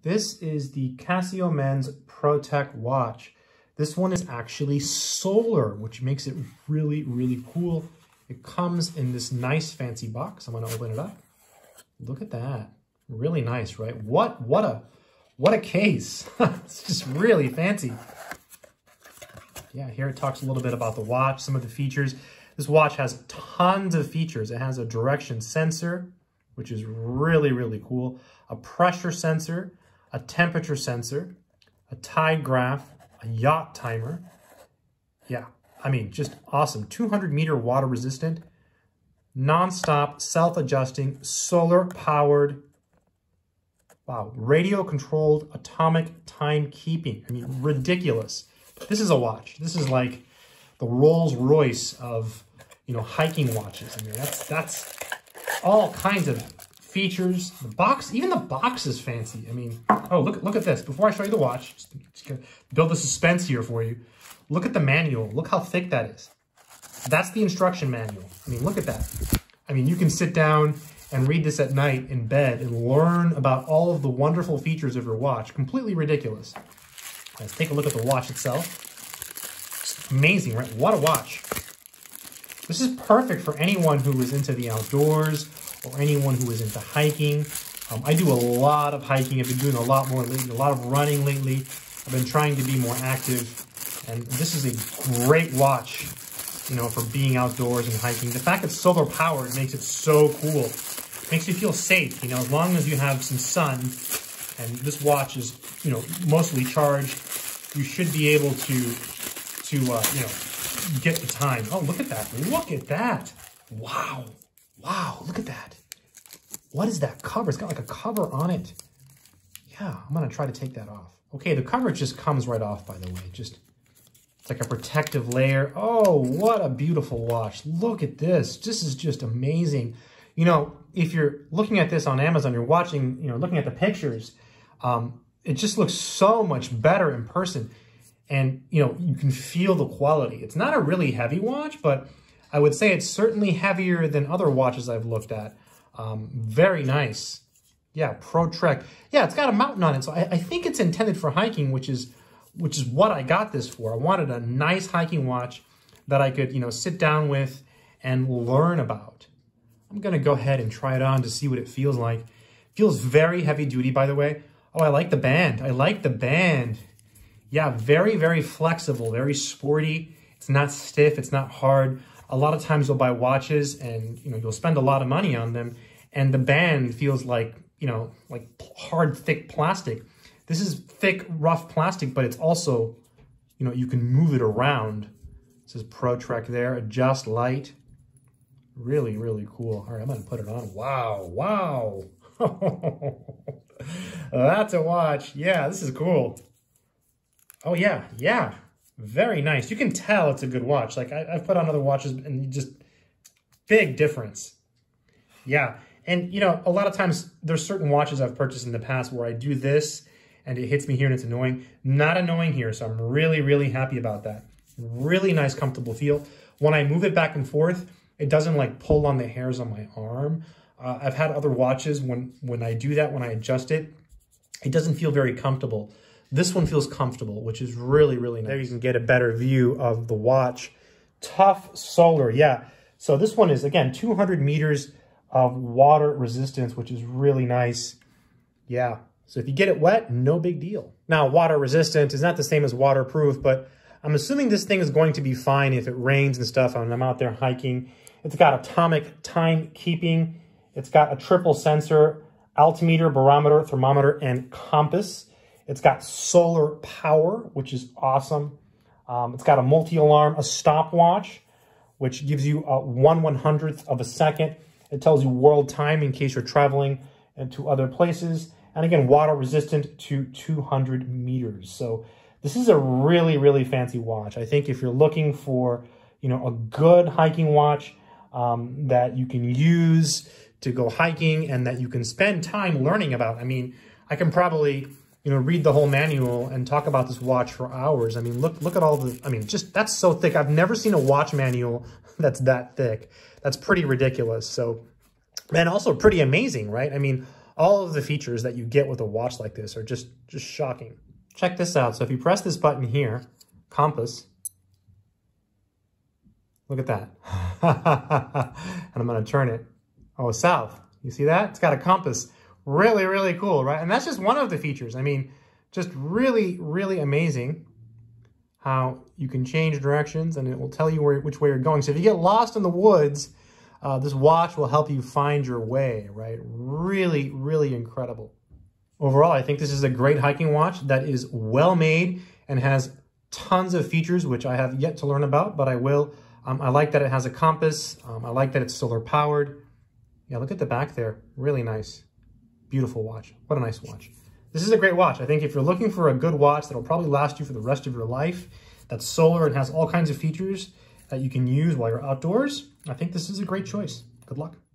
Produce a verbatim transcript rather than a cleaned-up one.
This is the Casio Men's ProTech watch. This one is actually solar, which makes it really, really cool. It comes in this nice fancy box. I'm gonna open it up. Look at that. Really nice, right? What, what a, what a case. It's just really fancy. Yeah, here it talks a little bit about the watch, some of the features. This watch has tons of features. It has a direction sensor, which is really, really cool. A pressure sensor, a temperature sensor, a tide graph, a yacht timer. Yeah, I mean, just awesome. two hundred meter water resistant, non-stop, self-adjusting, solar powered. Wow, radio controlled atomic timekeeping. I mean, ridiculous. This is a watch. This is like the Rolls Royce of, you know, hiking watches. I mean, that's that's all kinds of features. The box, even the box is fancy. I mean, oh, look, look at this. Before I show you the watch, just, just gonna build the suspense here for you. Look at the manual. Look how thick that is. That's the instruction manual. I mean, look at that. I mean, you can sit down and read this at night in bed and learn about all of the wonderful features of your watch. Completely ridiculous. Let's take a look at the watch itself. It's amazing, right? What a watch. This is perfect for anyone who is into the outdoors or anyone who is into hiking. Um, I do a lot of hiking. I've been doing a lot more lately, a lot of running lately. I've been trying to be more active. And this is a great watch, you know, for being outdoors and hiking. The fact it's solar powered makes it so cool. Makes you feel safe, you know, as long as you have some sun and this watch is, you know, mostly charged, you should be able to, to uh, you know, get the time. Oh, look at that. Look at that. Wow. Wow, look at that. What is that cover? It's got like a cover on it. Yeah, I'm going to try to take that off. Okay, the cover just comes right off, by the way. Just, it's like a protective layer. Oh, what a beautiful watch. Look at this. This is just amazing. You know, if you're looking at this on Amazon, you're watching, you know, looking at the pictures, um, it just looks so much better in person. And, you know, you can feel the quality. It's not a really heavy watch, but I would say it's certainly heavier than other watches I've looked at. Um, very nice. Yeah, ProTech. Yeah, it's got a mountain on it. So I, I think it's intended for hiking, which is, which is what I got this for. I wanted a nice hiking watch that I could, you know, sit down with and learn about. I'm going to go ahead and try it on to see what it feels like. Feels very heavy duty, by the way. Oh, I like the band. I like the band. Yeah, very, very flexible, very sporty. It's not stiff. It's not hard. A lot of times you'll buy watches and, you know, you'll spend a lot of money on them. And the band feels like, you know, like hard, thick plastic. This is thick, rough plastic, but it's also, you know, you can move it around. It says ProTech there, adjust light. Really, really cool. All right, I'm going to put it on. Wow, wow. That's a watch. Yeah, this is cool. Oh, yeah, yeah. Very nice. You can tell it's a good watch. Like, I, I've put on other watches and just big difference. Yeah. And, you know, a lot of times there's certain watches I've purchased in the past where I do this and it hits me here and it's annoying. Not annoying here, so I'm really, really happy about that. Really nice, comfortable feel. When I move it back and forth, it doesn't like pull on the hairs on my arm. Uh, I've had other watches when, when I do that, when I adjust it, it doesn't feel very comfortable. This one feels comfortable, which is really, really nice. There you can get a better view of the watch. Tough solar, yeah. So this one is, again, two hundred meters of water resistance, which is really nice. Yeah, so if you get it wet, no big deal. Now, water resistant is not the same as waterproof, but I'm assuming this thing is going to be fine if it rains and stuff and I'm out there hiking. It's got atomic timekeeping. It's got a triple sensor, altimeter, barometer, thermometer, and compass. It's got solar power, which is awesome. Um, it's got a multi-alarm, a stopwatch, which gives you a one one hundredth of a second. It tells you world time in case you're traveling to other places. And again, water resistant to two hundred meters. So this is a really, really fancy watch. I think if you're looking for, you know, a good hiking watch um, that you can use to go hiking and that you can spend time learning about. I mean, I can probably, you know, read the whole manual and talk about this watch for hours. I mean, look, look at all the, I mean, just, that's so thick. I've never seen a watch manual that's that thick. That's pretty ridiculous. So, and also pretty amazing, right? I mean, all of the features that you get with a watch like this are just, just shocking. Check this out. So if you press this button here, compass, look at that. And I'm going to turn it. Oh, south. You see that? It's got a compass. Really, really cool, right? And that's just one of the features. I mean, just really, really amazing how you can change directions and it will tell you where, which way you're going. So if you get lost in the woods, uh, this watch will help you find your way, right? Really, really incredible. Overall, I think this is a great hiking watch that is well made and has tons of features, which I have yet to learn about, but I will. Um, I like that it has a compass. Um, I like that it's solar powered. Yeah, look at the back there. Really nice. Beautiful watch. What a nice watch. This is a great watch. I think if you're looking for a good watch that'll probably last you for the rest of your life, that's solar and has all kinds of features that you can use while you're outdoors, I think this is a great choice. Good luck.